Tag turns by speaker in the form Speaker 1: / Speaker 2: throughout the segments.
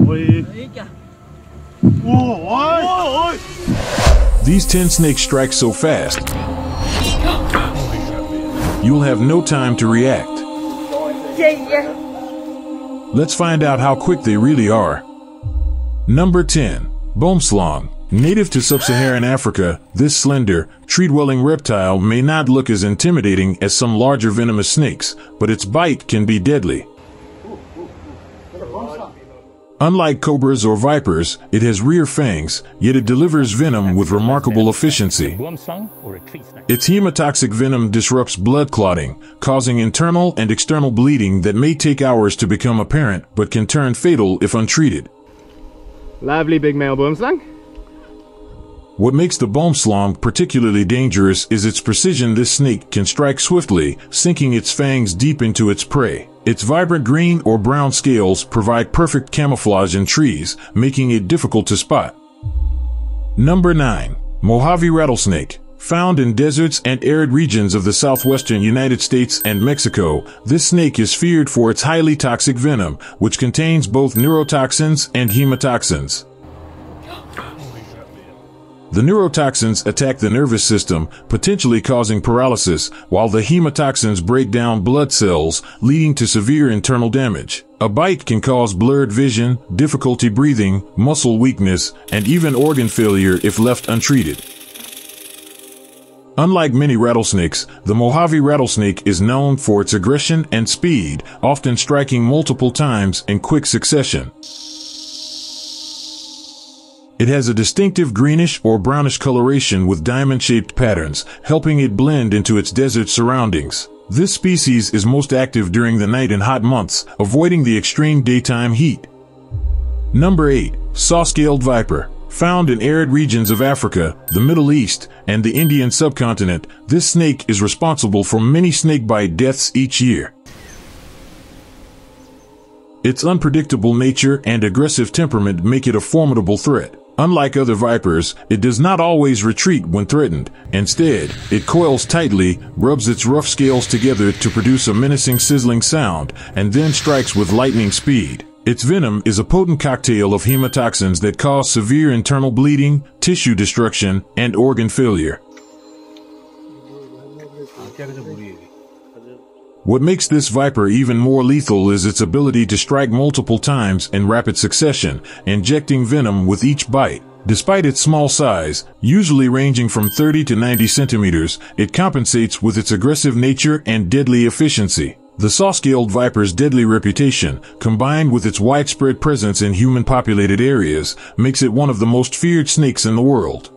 Speaker 1: These 10 snakes strike so fast, you'll have no time to react. Let's find out how quick they really are. Number 10. Boomslang. Native to sub-Saharan Africa, this slender, tree-dwelling reptile may not look as intimidating as some larger venomous snakes, but its bite can be deadly. Unlike cobras or vipers, it has rear fangs, yet it delivers venom with remarkable efficiency. Its hemotoxic venom disrupts blood clotting, causing internal and external bleeding that may take hours to become apparent, but can turn fatal if untreated.
Speaker 2: Lovely big male boomslang.
Speaker 1: What makes the boomslang particularly dangerous is its precision. This snake can strike swiftly, sinking its fangs deep into its prey. Its vibrant green or brown scales provide perfect camouflage in trees, making it difficult to spot. Number 9. Mojave rattlesnake. Found in deserts and arid regions of the southwestern United States and Mexico, this snake is feared for its highly toxic venom, which contains both neurotoxins and hemotoxins. The neurotoxins attack the nervous system, potentially causing paralysis, while the hemotoxins break down blood cells, leading to severe internal damage. A bite can cause blurred vision, difficulty breathing, muscle weakness, and even organ failure if left untreated. Unlike many rattlesnakes, the Mojave rattlesnake is known for its aggression and speed, often striking multiple times in quick succession. It has a distinctive greenish or brownish coloration with diamond-shaped patterns, helping it blend into its desert surroundings. This species is most active during the night in hot months, avoiding the extreme daytime heat. Number 8. Saw-scaled viper. Found in arid regions of Africa, the Middle East, and the Indian subcontinent, this snake is responsible for many snakebite deaths each year. Its unpredictable nature and aggressive temperament make it a formidable threat. Unlike other vipers, it does not always retreat when threatened. Instead, it coils tightly, rubs its rough scales together to produce a menacing sizzling sound, and then strikes with lightning speed. Its venom is a potent cocktail of hemotoxins that cause severe internal bleeding, tissue destruction, and organ failure. What makes this viper even more lethal is its ability to strike multiple times in rapid succession, injecting venom with each bite. Despite its small size, usually ranging from 30 to 90 centimeters, it compensates with its aggressive nature and deadly efficiency. The saw-scaled viper's deadly reputation, combined with its widespread presence in human-populated areas, makes it one of the most feared snakes in the world.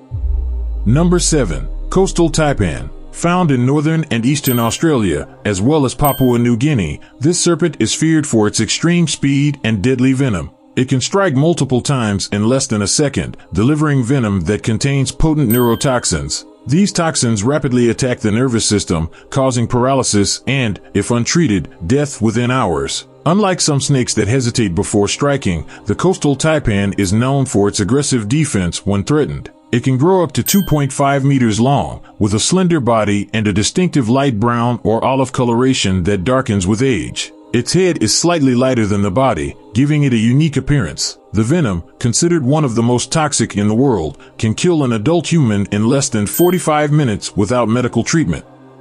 Speaker 1: Number 7. Coastal taipan. Found in northern and eastern Australia, as well as Papua New Guinea, this serpent is feared for its extreme speed and deadly venom. It can strike multiple times in less than a second, delivering venom that contains potent neurotoxins. These toxins rapidly attack the nervous system, causing paralysis and, if untreated, death within hours. Unlike some snakes that hesitate before striking, the coastal taipan is known for its aggressive defense when threatened. It can grow up to 2.5 meters long, with a slender body and a distinctive light brown or olive coloration that darkens with age. Its head is slightly lighter than the body, giving it a unique appearance. The venom, considered one of the most toxic in the world, can kill an adult human in less than 45 minutes without medical treatment.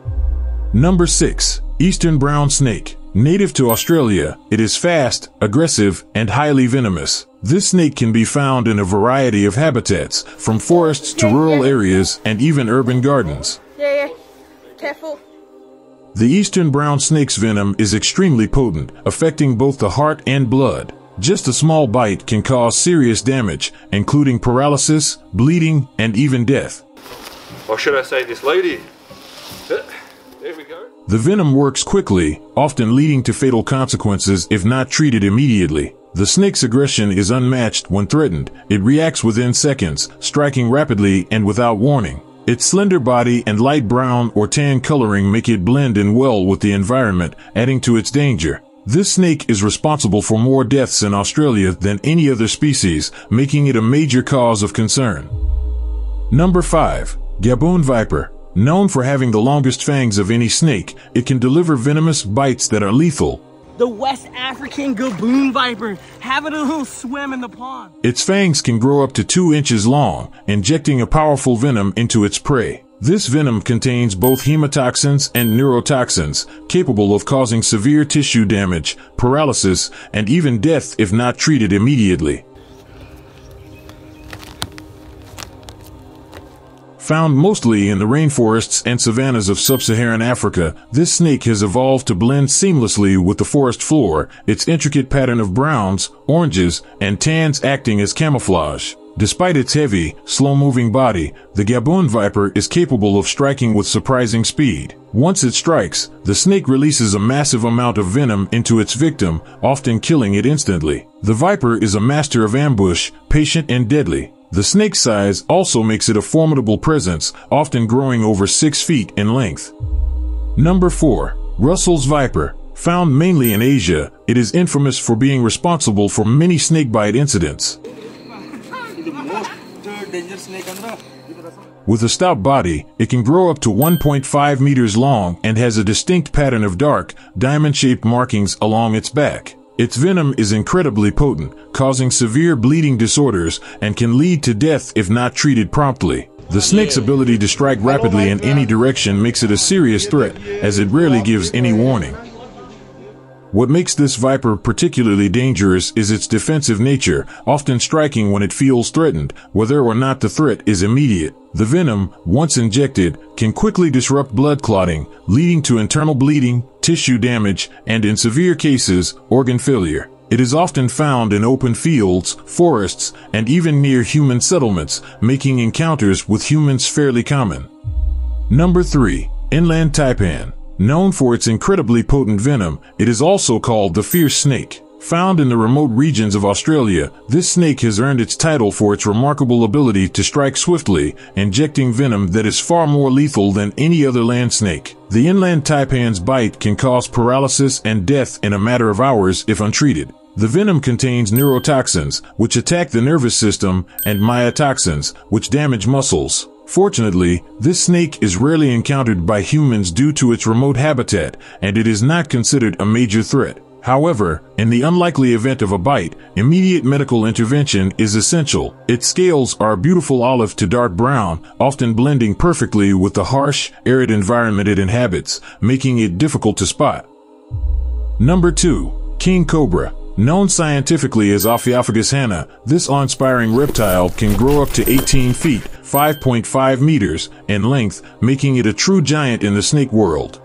Speaker 1: Number 6. Eastern brown snake. Native to Australia, it is fast, aggressive, and highly venomous. This snake can be found in a variety of habitats, from forests to rural areas and even urban gardens.
Speaker 3: Careful.
Speaker 1: The eastern brown snake's venom is extremely potent, affecting both the heart and blood. Just a small bite can cause serious damage, including paralysis, bleeding, and even death.
Speaker 4: Or should I say this lady? There we go.
Speaker 1: The venom works quickly, often leading to fatal consequences if not treated immediately. The snake's aggression is unmatched when threatened. It reacts within seconds, striking rapidly and without warning. Its slender body and light brown or tan coloring make it blend in well with the environment, adding to its danger. This snake is responsible for more deaths in Australia than any other species, making it a major cause of concern. Number 5. Gaboon viper. Known for having the longest fangs of any snake, it can deliver venomous bites that are lethal.
Speaker 5: the West African gaboon viper, having a little swim in the pond.
Speaker 1: Its fangs can grow up to 2 inches long, injecting a powerful venom into its prey. This venom contains both hemotoxins and neurotoxins, capable of causing severe tissue damage, paralysis, and even death if not treated immediately. Found mostly in the rainforests and savannas of sub-Saharan Africa, this snake has evolved to blend seamlessly with the forest floor, its intricate pattern of browns, oranges, and tans acting as camouflage. Despite its heavy, slow-moving body, the Gabon viper is capable of striking with surprising speed. Once it strikes, the snake releases a massive amount of venom into its victim, often killing it instantly. The viper is a master of ambush, patient and deadly. The snake's size also makes it a formidable presence, often growing over 6 feet in length. Number 4. Russell's viper. Found mainly in Asia, it is infamous for being responsible for many snakebite incidents. With a stout body, it can grow up to 1.5 meters long and has a distinct pattern of dark, diamond-shaped markings along its back. Its venom is incredibly potent, causing severe bleeding disorders and can lead to death if not treated promptly. The snake's ability to strike rapidly in any direction makes it a serious threat, as it rarely gives any warning. What makes this viper particularly dangerous is its defensive nature, often striking when it feels threatened, whether or not the threat is immediate. The venom, once injected, can quickly disrupt blood clotting, leading to internal bleeding, tissue damage, and in severe cases, organ failure. It is often found in open fields, forests, and even near human settlements, making encounters with humans fairly common. Number 3. Inland taipan. Known for its incredibly potent venom, it is also called the fierce snake. Found in the remote regions of Australia, this snake has earned its title for its remarkable ability to strike swiftly, injecting venom that is far more lethal than any other land snake. The inland taipan's bite can cause paralysis and death in a matter of hours if untreated. The venom contains neurotoxins, which attack the nervous system, and myotoxins, which damage muscles. Fortunately, this snake is rarely encountered by humans due to its remote habitat, and it is not considered a major threat. However, in the unlikely event of a bite, immediate medical intervention is essential. Its scales are a beautiful olive to dark brown, often blending perfectly with the harsh, arid environment it inhabits, making it difficult to spot. Number 2. King cobra. Known scientifically as Ophiophagus hanna, this awe-inspiring reptile can grow up to 18 feet, 5.5 meters, in length, making it a true giant in the snake world.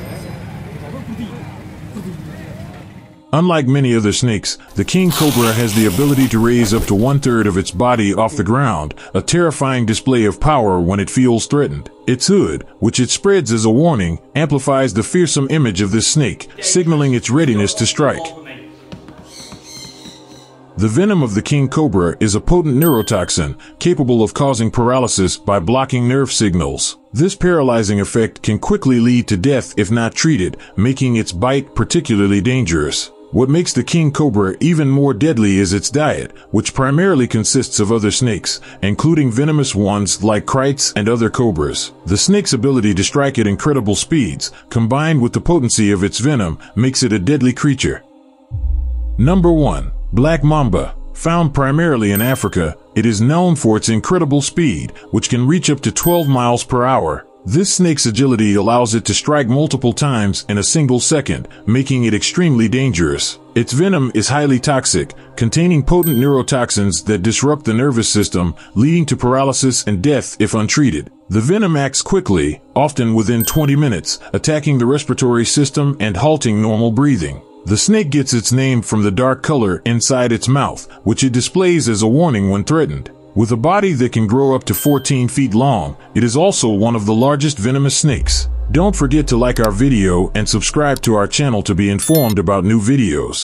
Speaker 1: Unlike many other snakes, the king cobra has the ability to raise up to 1/3 of its body off the ground, a terrifying display of power when it feels threatened. Its hood, which it spreads as a warning, amplifies the fearsome image of this snake, signaling its readiness to strike. The venom of the king cobra is a potent neurotoxin, capable of causing paralysis by blocking nerve signals. This paralyzing effect can quickly lead to death if not treated, making its bite particularly dangerous. What makes the king cobra even more deadly is its diet, which primarily consists of other snakes, including venomous ones like krites and other cobras. The snake's ability to strike at incredible speeds, combined with the potency of its venom, makes it a deadly creature. Number 1. Black mamba. Found primarily in Africa, it is known for its incredible speed, which can reach up to 12 miles per hour. This snake's agility allows it to strike multiple times in a single second, making it extremely dangerous. Its venom is highly toxic, containing potent neurotoxins that disrupt the nervous system, leading to paralysis and death if untreated. The venom acts quickly, often within 20 minutes, attacking the respiratory system and halting normal breathing. The snake gets its name from the dark color inside its mouth, which it displays as a warning when threatened. With a body that can grow up to 14 feet long, it is also one of the largest venomous snakes. Don't forget to like our video and subscribe to our channel to be informed about new videos.